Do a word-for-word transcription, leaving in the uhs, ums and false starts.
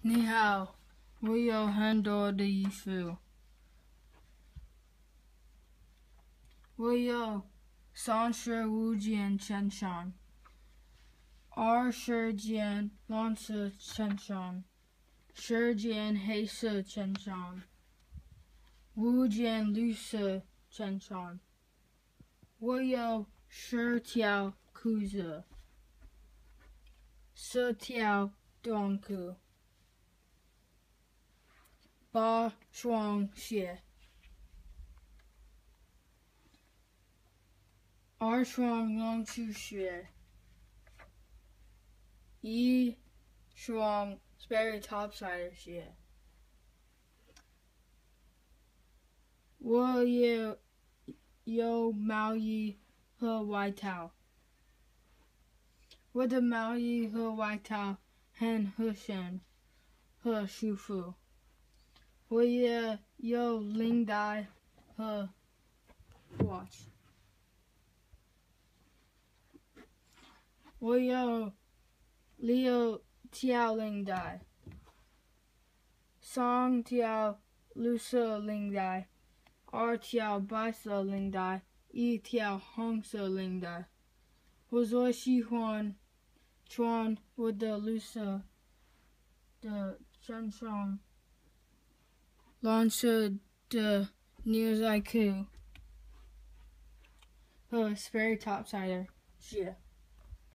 你好，我有很多的衣服。我有三十五件衬衫，二十件蓝色衬衫，十件黑色衬衫，五件绿色衬衫。我有十条裤子，十条短裤，八双鞋，二双篮球鞋，一双 Sperry topsider 鞋。我也有毛衣和外套。我的毛衣和外套很合身和舒服。我也有领带和 watch。我有六条领带，三条绿色领带，二条白色领带，一条红色领带。我最喜欢穿我的绿色的衬衫，蓝色的牛仔裤和 Sperry topsider 鞋。